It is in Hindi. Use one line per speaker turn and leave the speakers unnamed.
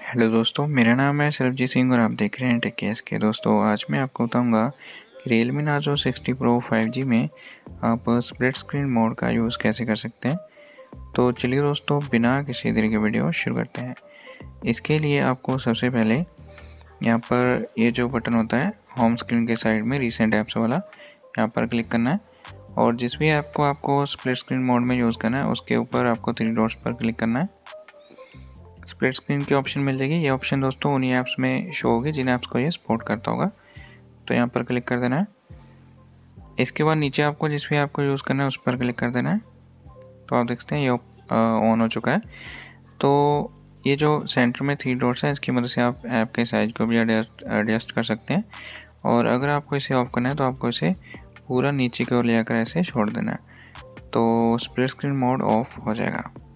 हेलो दोस्तों, मेरा नाम है सरबजीत सिंह और आप देख रहे हैं टेक केस के। दोस्तों आज मैं आपको बताऊंगा कि Realme Nazo 60 Pro 5G में आप स्प्लिट स्क्रीन मोड का यूज़ कैसे कर सकते हैं। तो चलिए दोस्तों, बिना किसी देरी के वीडियो शुरू करते हैं। इसके लिए आपको सबसे पहले यहाँ पर ये जो बटन होता है होम स्क्रीन के साइड में रीसेंट ऐप्स वाला, यहाँ पर क्लिक करना है और जिस भी ऐप को आपको स्प्लिट स्क्रीन मोड में यूज़ करना है उसके ऊपर आपको 3 डॉट्स पर क्लिक करना है। स्प्लिट स्क्रीन की ऑप्शन मिल जाएगी। ये ऑप्शन दोस्तों उन्हीं ऐप्स में शो होगी जिन ऐप्स को ये सपोर्ट करता होगा, तो यहाँ पर क्लिक कर देना है। इसके बाद नीचे आपको जिस भी ऐप को यूज़ करना है उस पर क्लिक कर देना है। तो आप देखते हैं ये ऑन हो चुका है। तो ये जो सेंटर में 3 डॉट्स हैं इसकी मदद से आप ऐप के साइज को भी एडजस्ट कर सकते हैं, और अगर आपको इसे ऑफ करना है तो आपको इसे पूरा नीचे की ओर ले आकर ऐसे छोड़ देना है, तो स्प्लिट स्क्रीन मोड ऑफ हो जाएगा।